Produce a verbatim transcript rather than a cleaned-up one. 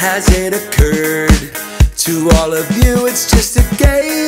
has it occurred? To all of you it's just a game.